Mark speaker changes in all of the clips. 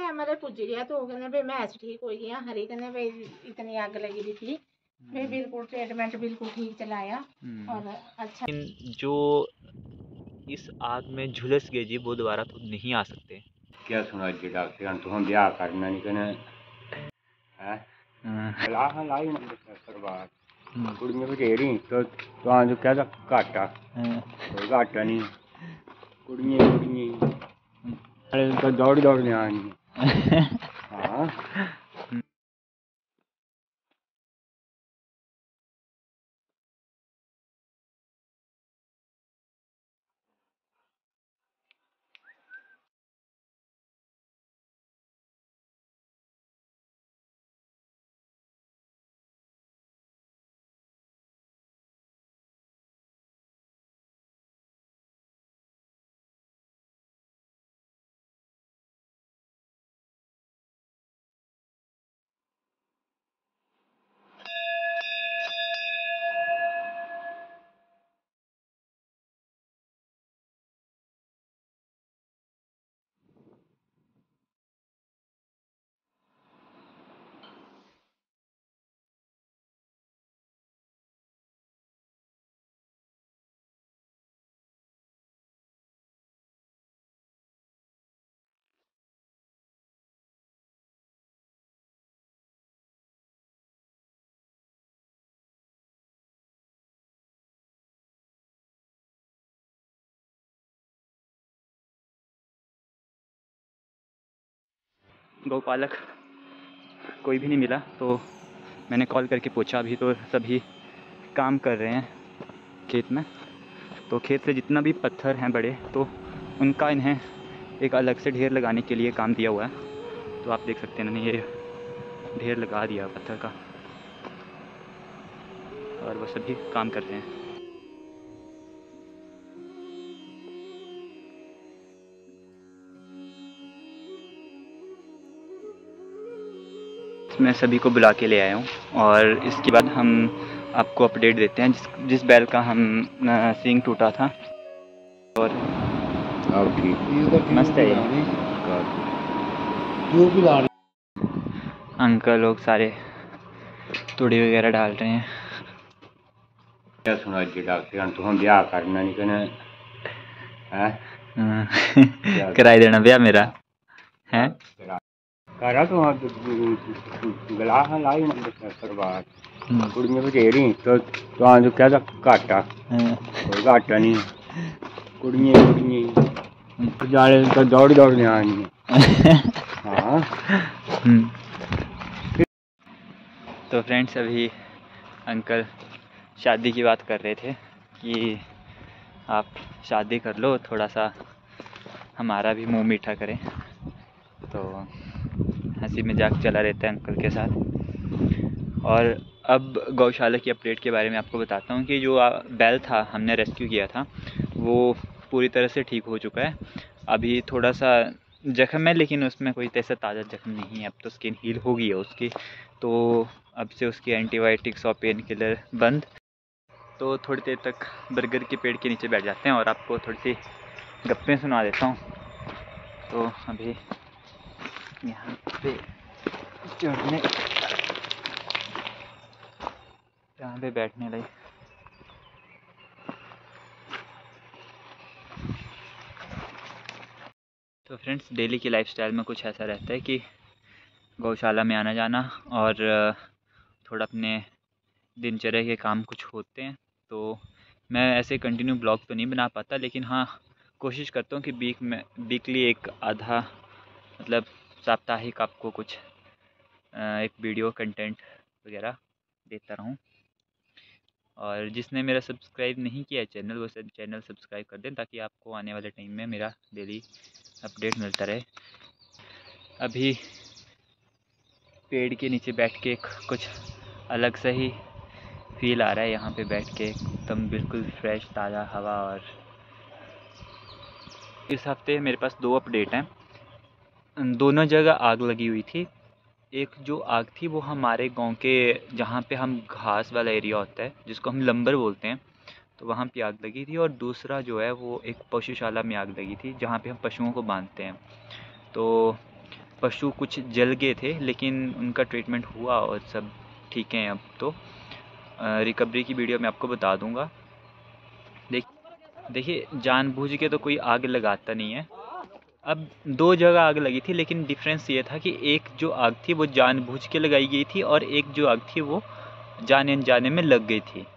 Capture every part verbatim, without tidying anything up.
Speaker 1: हमारे पुज गया तो कहने भाई मैच ठीक हो गया हरी कहने भाई इतनी आग लगी हुई थी भाई बिल्कुल ट्रीटमेंट बिल्कुल ठीक चलाया और अच्छा।
Speaker 2: जो इस आग में झुलस गए जी वो दोबारा तो नहीं आ सकते।
Speaker 3: क्या सुना जी डॉक्टर तो हम ब्याह करना नहीं कहने है ला हाँ लाई सरवार कुड़ियां बथेरी तो तो जो कहता घाटा कोई घाटा नहीं कुड़ियां कुड़ियां तो दौड़ दौड़ ने आनी हाँ
Speaker 2: गौपालक कोई भी नहीं मिला तो मैंने कॉल करके पूछा। अभी तो सभी काम कर रहे हैं खेत में, तो खेत से जितना भी पत्थर हैं बड़े तो उनका इन्हें एक अलग से ढेर लगाने के लिए काम दिया हुआ है। तो आप देख सकते हैं इन्होंने ये ढेर लगा दिया पत्थर का और वो सभी काम कर रहे हैं। मैं सभी को बुला के ले आया हूँ और इसके बाद हम आपको अपडेट देते हैं जिस जिस बैल का हम सींग टूटा था। और
Speaker 3: अब ठीक
Speaker 2: मस्त है
Speaker 3: जो भी ला
Speaker 2: अंकल लोग सारे तूड़ी वगैरह डाल रहे हैं।
Speaker 3: क्या सुना जी डॉक्टर तो हम ब्याह करना नहीं कहने है
Speaker 2: कराई देना ब्याह मेरा है
Speaker 3: करा तो गला हाँ लाई सरवार कुड़ियां बथेरी तो तो जो कहता घाटा कोई घाटा नहीं कुड़ियां कुड़ियां जाले तो दौड़ दौड़ ने आनी हाँ।
Speaker 2: तो फ्रेंड्स अभी अंकल शादी की बात कर रहे थे कि आप शादी कर लो, थोड़ा सा हमारा भी मुंह मीठा करें। तो हंसी मजाक चला रहता है अंकल के साथ। और अब गौशाला की अपडेट के बारे में आपको बताता हूँ कि जो बैल था हमने रेस्क्यू किया था वो पूरी तरह से ठीक हो चुका है। अभी थोड़ा सा जख्म है लेकिन उसमें कोई ऐसा ताज़ा जख्म नहीं है, अब तो स्किन हील हो गई है उसकी। तो अब से उसकी एंटीबायोटिक्स और पेन किलर बंद। तो थोड़ी देर तक बरगद के पेड़ के नीचे बैठ जाते हैं और आपको थोड़ी सी गप्पें सुना देता हूँ। तो अभी यहाँ पे चढ़ने यहाँ पे बैठने लगे। तो फ्रेंड्स डेली की लाइफस्टाइल में कुछ ऐसा रहता है कि गौशाला में आना जाना और थोड़ा अपने दिनचर्या के काम कुछ होते हैं। तो मैं ऐसे कंटिन्यू ब्लॉग तो नहीं बना पाता, लेकिन हाँ कोशिश करता हूँ कि वीक में वीकली एक आधा मतलब साप्ताहिक आपको कुछ एक वीडियो कंटेंट वगैरह देता रहूँ। और जिसने मेरा सब्सक्राइब नहीं किया है चैनल वो सब चैनल सब्सक्राइब कर दें ताकि आपको आने वाले टाइम में मेरा डेली अपडेट मिलता रहे। अभी पेड़ के नीचे बैठ के कुछ अलग सा ही फील आ रहा है यहाँ पे बैठ के, एकदम बिल्कुल फ्रेश ताज़ा हवा। और इस हफ्ते मेरे पास दो अपडेट हैं, दोनों जगह आग लगी हुई थी। एक जो आग थी वो हमारे गांव के जहाँ पे हम घास वाला एरिया होता है जिसको हम लंबर बोलते हैं, तो वहाँ पे आग लगी थी। और दूसरा जो है वो एक पशुशाला में आग लगी थी जहाँ पे हम पशुओं को बांधते हैं। तो पशु कुछ जल गए थे, लेकिन उनका ट्रीटमेंट हुआ और सब ठीक हैं अब। तो रिकवरी की वीडियो मैं आपको बता दूंगा। देख देखिए, जानबूझ के तो कोई आग लगाता नहीं है। अब दो जगह आग लगी थी, लेकिन डिफरेंस ये था कि एक जो आग थी वो जानबूझ के लगाई गई थी और एक जो आग थी वो जाने अनजाने में लग गई थी।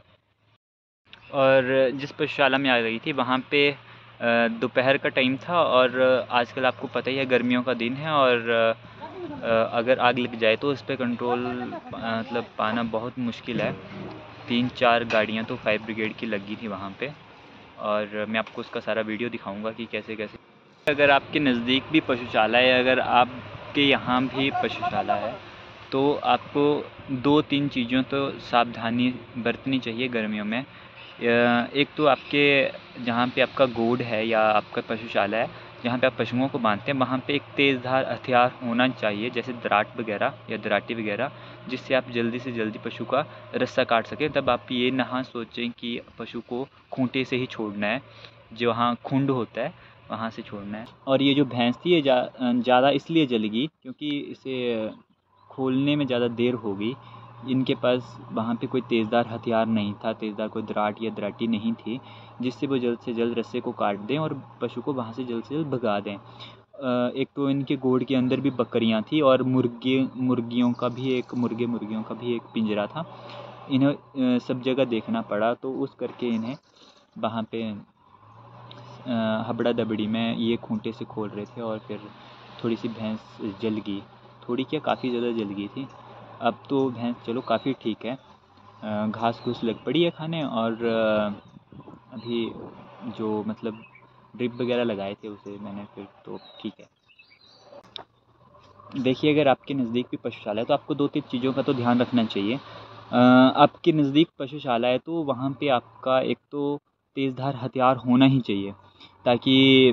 Speaker 2: और जिस पशुशाला में आग लगी थी वहाँ पे दोपहर का टाइम था, और आजकल आपको पता ही है गर्मियों का दिन है, और अगर आग लग जाए तो उस पर कंट्रोल मतलब पाना बहुत मुश्किल है। तीन चार गाड़ियाँ तो फायर ब्रिगेड की लगी थी वहाँ पे, और मैं आपको उसका सारा वीडियो दिखाऊंगा कि कैसे कैसे। अगर आपके नज़दीक भी पशुशाला है, अगर आपके यहाँ भी पशुशाला है, तो आपको दो तीन चीज़ों तो सावधानी बरतनी चाहिए गर्मियों में। एक तो आपके जहाँ पे आपका गोड है या आपका पशुशाला है, जहाँ पे आप पशुओं को बांधते हैं, वहाँ पे एक तेज़धार हथियार होना चाहिए, जैसे दराट वगैरह या दराटी वगैरह, जिससे आप जल्दी से जल्दी पशु का रस्सा काट सकें। तब आप ये ना सोचें कि पशु को खूंटे से ही छोड़ना है, जो वहाँ खुंड होता है वहाँ से छोड़ना है। और ये जो भैंस थी ये ज़्यादा इसलिए जलेगी क्योंकि इसे खोलने में ज़्यादा देर हो गई। इनके पास वहाँ पे कोई तेज़दार हथियार नहीं था, तेज़दार कोई दराट या दराटी नहीं थी, जिससे वो जल्द से जल्द रस्से को काट दें और पशु को वहाँ से जल्द से जल्द भगा दें। एक तो इनके गोड़ के अंदर भी बकरियाँ थी और मुर्गे मुर्गियों का भी एक मुर्गे मुर्गियों का भी एक पिंजरा था। इन्हें सब जगह देखना पड़ा, तो उस करके इन्हें वहाँ पे हबड़ा दबड़ी में ये खूंटे से खोल रहे थे, और फिर थोड़ी सी भैंस जल गई, थोड़ी क्या काफ़ी ज़्यादा जल गई थी। अब तो भैंस चलो काफ़ी ठीक है, घास घूस लग पड़ी है खाने, और अभी जो मतलब ड्रिप वगैरह लगाए थे उसे मैंने, फिर तो ठीक है। देखिए, अगर आपके नज़दीक भी पशुशाला है तो आपको दो तीन चीज़ों का तो ध्यान रखना चाहिए। आपके नज़दीक पशुशाला है तो वहाँ पे आपका एक तो तेज़धार हथियार होना ही चाहिए, ताकि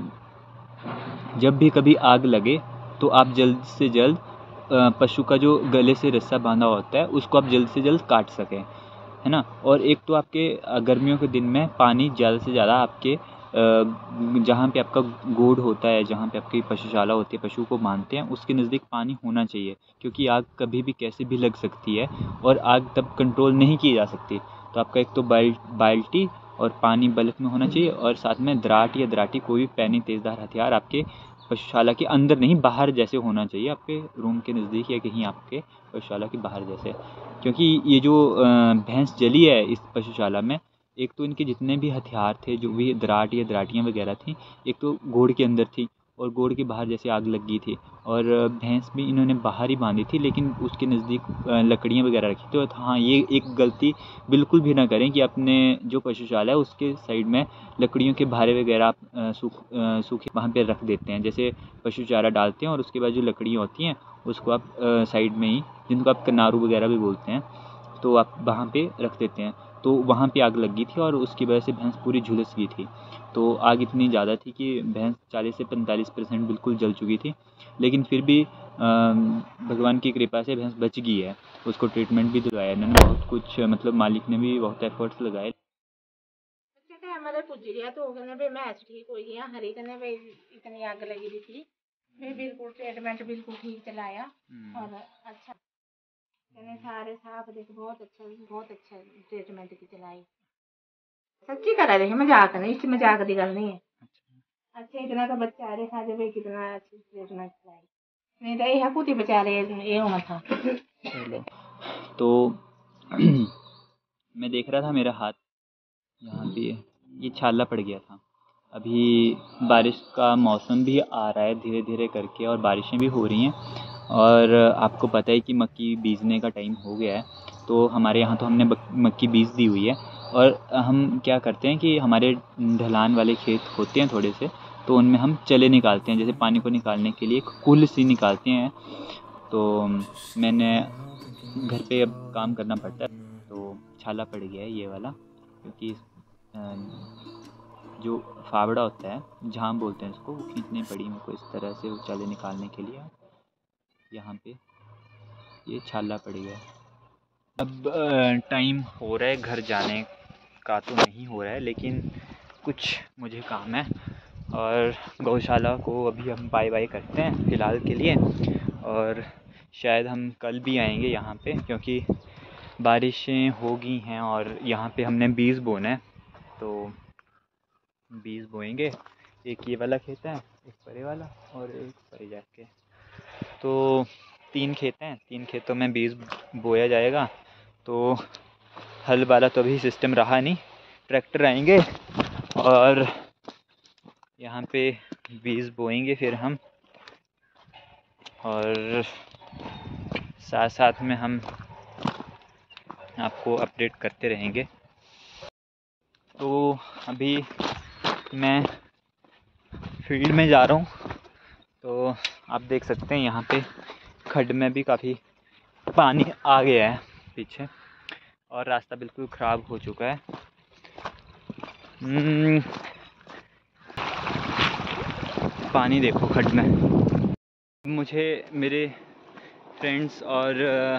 Speaker 2: जब भी कभी आग लगे तो आप जल्द से जल्द पशु का जो गले से रस्सा बांधा होता है उसको आप जल्द से जल्द काट सकें, है ना। और एक तो आपके गर्मियों के दिन में पानी ज़्यादा से ज़्यादा आपके जहाँ पे आपका गोड़ होता है, जहाँ पे आपकी पशुशाला होती है, पशु को बांधते हैं, उसके नज़दीक पानी होना चाहिए, क्योंकि आग कभी भी कैसे भी लग सकती है और आग तब कंट्रोल नहीं की जा सकती। तो आपका एक तो बाल्टी और पानी बल्क में होना चाहिए, और साथ में दराट या दराटी कोई भी पैनी तेज़धार हथियार आपके पशुशाला के अंदर नहीं, बाहर जैसे होना चाहिए, आपके रूम के नज़दीक या कहीं आपके पशुशाला के बाहर जैसे। क्योंकि ये जो भैंस जली है इस पशुशाला में, एक तो इनके जितने भी हथियार थे, जो भी दराट या दराटियाँ वगैरह थी, एक तो गोड़ के अंदर थी और गोड़ के बाहर जैसे आग लगी थी, और भैंस भी इन्होंने बाहर ही बांधी थी, लेकिन उसके नज़दीक लकड़ियाँ वगैरह रखी थी। तो हाँ, ये एक गलती बिल्कुल भी ना करें कि अपने जो पशुशाला है उसके साइड में लकड़ियों के भारे वगैरह आप सूख सूखे वहाँ पे रख देते हैं। जैसे पशु चारा डालते हैं और उसके बाद जो लकड़ियाँ होती हैं उसको आप साइड में ही, जिनको आप कनारू वगैरह भी बोलते हैं, तो आप वहाँ पे रख देते हैं। तो वहाँ पे आग लगी थी और उसकी वजह से भैंस पूरी झुलस गई थी। तो आग इतनी ज़्यादा थी कि भैंस चालीस से पैंतालीस परसेंट बिल्कुल जल चुकी थी, लेकिन फिर भी भगवान की कृपा से भैंस बच गई है। उसको ट्रीटमेंट भी दिलवाया इन्होंने बहुत कुछ, मतलब मालिक ने भी बहुत एफर्ट्स लगाए।
Speaker 1: हमारे पुजरिया तो कहने पे मैच ठीक हो गया, हरी कहने पे इतनी आग लगी दी थी, फिर बिल्कुल ट्रीटमेंट बिल्कुल ठीक चलाया और अच्छा कहने सारे साफ देख, बहुत अच्छा बहुत अच्छा ट्रीटमेंट की चलाई। सच्ची करा देखे, मजाक नहीं, इस मजाक की गल नहीं है। अच्छा इतना तो बच्चा देखा जब कितना अच्छी ट्रीटमेंट चलाई, नहीं तो ये कुछ बेचारे ये होना था।
Speaker 2: चलो, तो मैं देख रहा था मेरा हाथ यहाँ पे ये छाला पड़ गया था। अभी बारिश का मौसम भी आ रहा है धीरे धीरे करके, और बारिशें भी हो रही हैं, और आपको पता है कि मक्की बीजने का टाइम हो गया है। तो हमारे यहाँ तो हमने मक्की बीज दी हुई है, और हम क्या करते हैं कि हमारे ढलान वाले खेत होते हैं थोड़े से, तो उनमें हम चले निकालते हैं, जैसे पानी को निकालने के लिए कुल सी निकालते हैं। तो मैंने घर पे अब काम करना पड़ता है, तो छाला पड़ गया है ये वाला, क्योंकि जो फावड़ा होता है, झाम बोलते हैं इसको, वो खींचनी पड़ी मेरे को इस तरह से वो चाले निकालने के लिए। यहाँ पे ये छाला पड़ गया। अब टाइम हो रहा है घर जाने का, तो नहीं हो रहा है, लेकिन कुछ मुझे काम है और गौशाला को अभी हम बाय बाय करते हैं फ़िलहाल के लिए। और शायद हम कल भी आएंगे यहाँ पे, क्योंकि बारिशें हो गई हैं और यहाँ पे हमने बीज बोना है, तो बीज बोएंगे। एक ये वाला खेत है, एक परे वाला और एक परे जाके, तो तीन खेत हैं। तीन खेतों में बीज बोया जाएगा। तो हल वाला तो अभी सिस्टम रहा नहीं, ट्रैक्टर आएंगे और यहाँ पे बीज बोएंगे फिर हम, और साथ साथ में हम आपको अपडेट करते रहेंगे। तो अभी मैं फील्ड में जा रहा हूँ, तो आप देख सकते हैं यहाँ पे खड्ड में भी काफ़ी पानी आ गया है पीछे, और रास्ता बिल्कुल ख़राब हो चुका है। पानी देखो खड्ड में। मुझे मेरे फ्रेंड्स और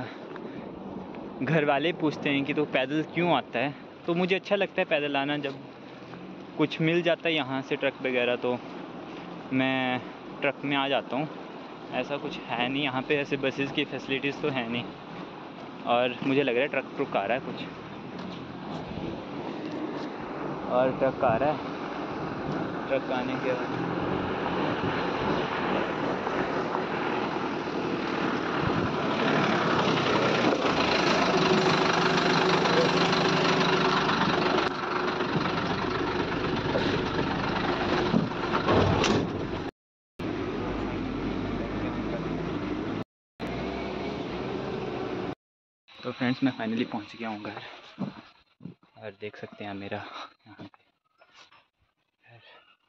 Speaker 2: घर वाले पूछते हैं कि तो पैदल क्यों आता है, तो मुझे अच्छा लगता है पैदल आना। जब कुछ मिल जाता है यहाँ से ट्रक वगैरह, तो मैं ट्रक में आ जाता हूँ। ऐसा कुछ है नहीं यहाँ पे, ऐसे बसेस की फैसिलिटीज़ तो है नहीं। और मुझे लग रहा है ट्रक ट्रुक आ रहा है कुछ, और ट्रक आ रहा है। ट्रक आने के बाद तो फ्रेंड्स मैं फाइनली पहुंच गया हूँ घर, और देख सकते हैं मेरा यहाँ पे घर।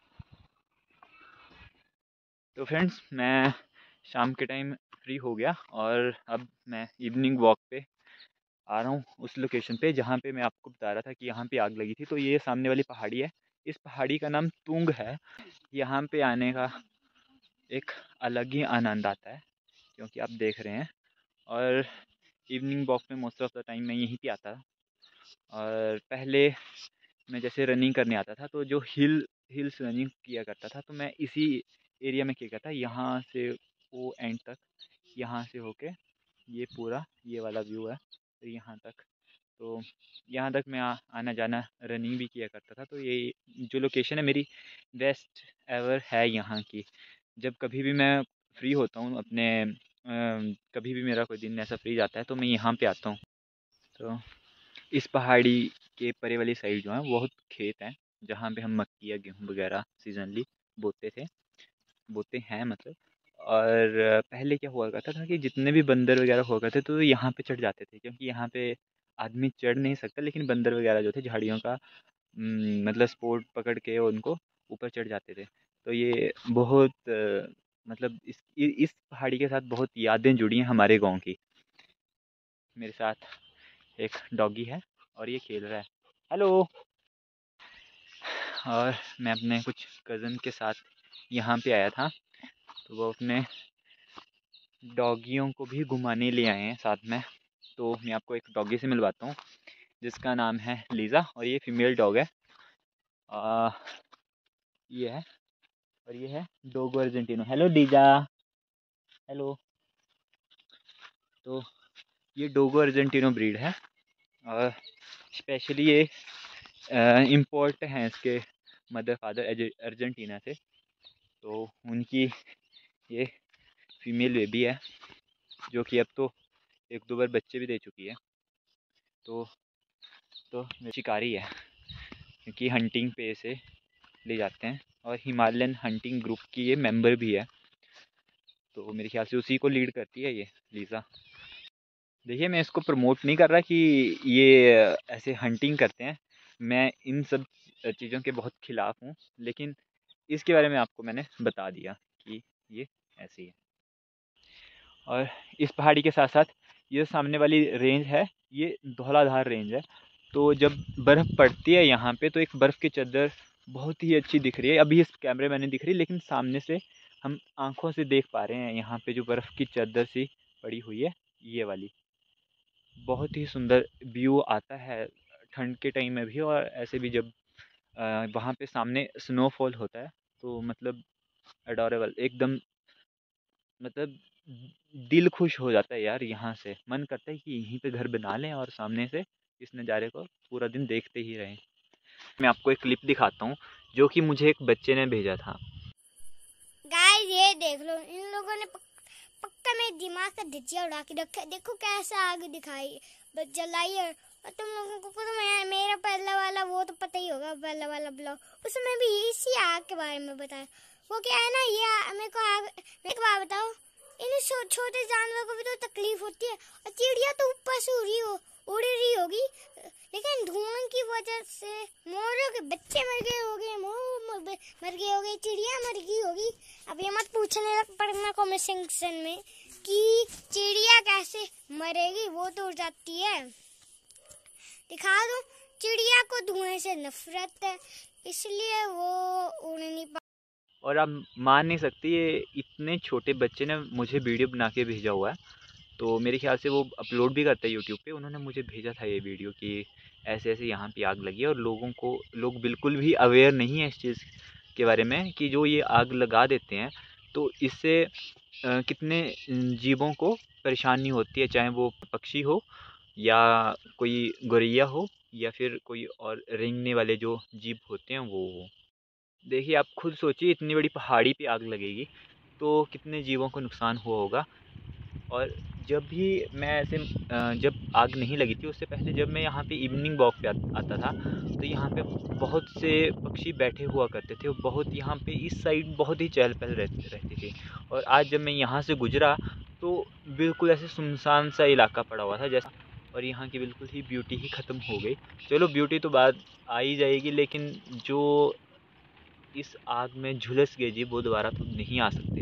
Speaker 2: तो फ्रेंड्स मैं शाम के टाइम फ्री हो गया, और अब मैं इवनिंग वॉक पे आ रहा हूँ उस लोकेशन पे जहाँ पे मैं आपको बता रहा था कि यहाँ पे आग लगी थी। तो ये सामने वाली पहाड़ी है, इस पहाड़ी का नाम तुंग है। यहाँ पे आने का एक अलग ही आनंद आता है, क्योंकि आप देख रहे हैं। और इवनिंग वॉक में मोस्ट ऑफ द टाइम मैं यहीं पे आता। और पहले मैं जैसे रनिंग करने आता था, तो जो हिल हिल्स रनिंग किया करता था, तो मैं इसी एरिया में किया करता। यहाँ से वो एंड तक, यहाँ से होके ये पूरा ये वाला व्यू है, तो यहाँ तक, तो यहाँ तक मैं आ, आना जाना रनिंग भी किया करता था। तो ये जो लोकेशन है मेरी बेस्ट एवर है यहाँ की। जब कभी भी मैं फ्री होता हूँ अपने अ, कभी भी मेरा कोई दिन ऐसा फ्री जाता है, तो मैं यहाँ पे आता हूँ। तो इस पहाड़ी के परे वाली साइड जो है बहुत खेत हैं, जहाँ पे हम मक्की या गेहूँ वगैरह सीजनली बोते थे बोते हैं मतलब। और पहले क्या हुआ करता था कि जितने भी बंदर वगैरह हुआ करते तो यहाँ पे चढ़ जाते थे, क्योंकि यहाँ पे आदमी चढ़ नहीं सकता, लेकिन बंदर वगैरह जो थे झाड़ियों का हम्म, मतलब स्पोर्ट पकड़ के उनको ऊपर चढ़ जाते थे। तो ये बहुत अ, मतलब इस इ- इस पहाड़ी के साथ बहुत यादें जुड़ी हैं हमारे गांव की। मेरे साथ एक डॉगी है और ये खेल रहा है, हेलो। और मैं अपने कुछ कज़न के साथ यहाँ पे आया था, तो वो अपने डॉगियों को भी घुमाने ले आए हैं साथ में। तो मैं आपको एक डॉगी से मिलवाता हूँ, जिसका नाम है लीज़ा, और ये फीमेल डॉग है। आ, ये है, और ये है Dogo Argentino. Hello Liza, hello. तो ये डोगो अर्जेंटिनो ब्रीड है, और स्पेशली ये इम्पोर्ट हैं इसके मदर फादर अर्जेंटीना से। तो उनकी ये फीमेल बेबी है, जो कि अब तो एक दो बार बच्चे भी दे चुकी है। तो तो शिकारी है, क्योंकि हंटिंग पे से ले जाते हैं, और हिमालयन हंटिंग ग्रुप की ये मेंबर भी है। तो मेरे ख्याल से उसी को लीड करती है ये लीज़ा। देखिए मैं इसको प्रमोट नहीं कर रहा कि ये ऐसे हंटिंग करते हैं, मैं इन सब चीज़ों के बहुत खिलाफ़ हूँ, लेकिन इसके बारे में आपको मैंने बता दिया कि ये ऐसी है। और इस पहाड़ी के साथ साथ ये सामने वाली रेंज है, ये धौलाधार रेंज है। तो जब बर्फ़ पड़ती है यहाँ पे, तो एक बर्फ़ की चादर बहुत ही अच्छी दिख रही है। अभी इस कैमरे में नहीं दिख रही, लेकिन सामने से हम आँखों से देख पा रहे हैं यहाँ पे जो बर्फ़ की चादर सी पड़ी हुई है, ये वाली। बहुत ही सुंदर व्यू आता है ठंड के टाइम में भी, और ऐसे भी जब अ, वहाँ पे सामने स्नोफॉल होता है, तो मतलब अडोरेबल एकदम, मतलब दिल खुश हो जाता है यार। यहाँ से मन करता है कि यहीं पे घर बना लें और सामने से इस नज़ारे को पूरा दिन देखते ही रहें। मैं आपको एक क्लिप दिखाता हूँ जो कि मुझे एक बच्चे ने भेजा था।
Speaker 4: गाइस ये देख लो, इन लोगों ने पक, पक्का मेरे दिमाग का धज्जिया उड़ा के रखा है। देखो कैसा आग दिखाई जलाई है। और तुम लोगों को तो मैं, मेरा पहला वाला वो तो पता ही होगा, पहला वाला ब्लॉग, उसमें भी इसी आग के बारे में बताया। वो क्या है ना, ये मेरे को आग, मेरे को बात बताओ, इन छो, छोटे जानवरों को भी तो तकलीफ होती है। और चिड़िया तो ऊपर से उड़ी हो उड़ रही होगी, लेकिन धुआं की वजह से मोरों के बच्चे मर गए होंगे, मोर मर गए होंगे, चिड़िया मर गई होगी। अब ये मत पूछने लग पड़ना कमेंट सेक्शन में कि चिड़िया कैसे मरेगी, वो तो उड़ जाती है। दिखा दो, चिड़िया को धुएं से नफरत है, इसलिए वो उड़ नहीं पा।
Speaker 2: और आप मान नहीं सकती, ये इतने छोटे बच्चे ने मुझे वीडियो बना के भेजा हुआ है। तो मेरे ख्याल से वो अपलोड भी करता है यूट्यूब पे। उन्होंने मुझे भेजा था ये वीडियो कि ऐसे ऐसे यहाँ पे आग लगी है, और लोगों को, लोग बिल्कुल भी अवेयर नहीं है इस चीज़ के बारे में कि जो ये आग लगा देते हैं तो इससे कितने जीवों को परेशानी होती है, चाहे वो पक्षी हो या कोई गौरैया हो या फिर कोई और रेंगने वाले जो जीव होते हैं वो हो। देखिए आप खुद सोचिए, इतनी बड़ी पहाड़ी पे आग लगेगी तो कितने जीवों को नुकसान हुआ होगा। और जब भी मैं ऐसे जब आग नहीं लगी थी उससे पहले, जब मैं यहाँ पे इवनिंग वॉक पे आता था तो यहाँ पे बहुत से पक्षी बैठे हुआ करते थे। बहुत यहाँ पे इस साइड बहुत ही चहल पहल रहती रहती थी। और आज जब मैं यहाँ से गुजरा तो बिल्कुल ऐसे सुनसान सा इलाका पड़ा हुआ था जैसा, और यहाँ की बिल्कुल ही ब्यूटी ही ख़त्म हो गई। चलो ब्यूटी तो बाद आ ही जाएगी, लेकिन जो इस आग में झुलस गए जी वो दोबारा तो नहीं आ सकते।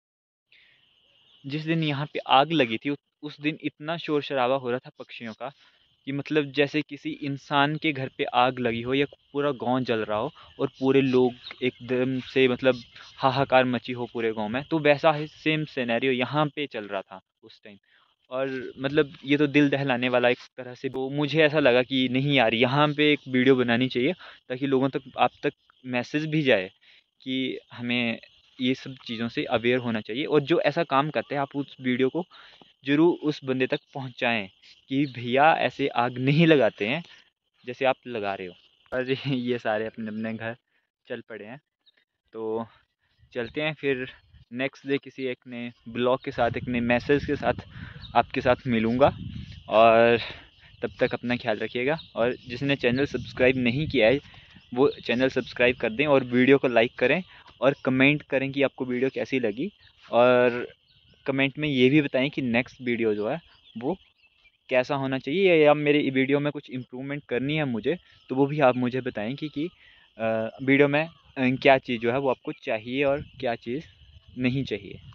Speaker 2: जिस दिन यहाँ पे आग लगी थी उस दिन इतना शोर शराबा हो रहा था पक्षियों का कि मतलब जैसे किसी इंसान के घर पे आग लगी हो या पूरा गांव जल रहा हो और पूरे लोग एकदम से मतलब हाहाकार मची हो पूरे गांव में, तो वैसा ही सेम सिनेरियो यहाँ पे चल रहा था उस टाइम। और मतलब ये तो दिल दहलाने वाला एक तरह से। तो मुझे ऐसा लगा कि नहीं यार, यहाँ पे एक वीडियो बनानी चाहिए ताकि लोगों तक, आप तक मैसेज भी जाए कि हमें ये सब चीज़ों से अवेयर होना चाहिए। और जो ऐसा काम करते हैं आप उस वीडियो को ज़रूर उस बंदे तक पहुंचाएं कि भैया ऐसे आग नहीं लगाते हैं जैसे आप लगा रहे हो। और ये सारे अपने अपने घर चल पड़े हैं, तो चलते हैं फिर नेक्स्ट डे किसी एक नए ब्लॉग के साथ, एक नए मैसेज के साथ आपके साथ मिलूँगा। और तब तक अपना ख्याल रखिएगा। और जिसने चैनल सब्सक्राइब नहीं किया है वो चैनल सब्सक्राइब कर दें और वीडियो को लाइक करें और कमेंट करें कि आपको वीडियो कैसी लगी। और कमेंट में ये भी बताएं कि नेक्स्ट वीडियो जो है वो कैसा होना चाहिए, या मेरे वीडियो में कुछ इम्प्रूवमेंट करनी है मुझे, तो वो भी आप मुझे बताएं कि, कि वीडियो में क्या चीज़ जो है वो आपको चाहिए और क्या चीज़ नहीं चाहिए।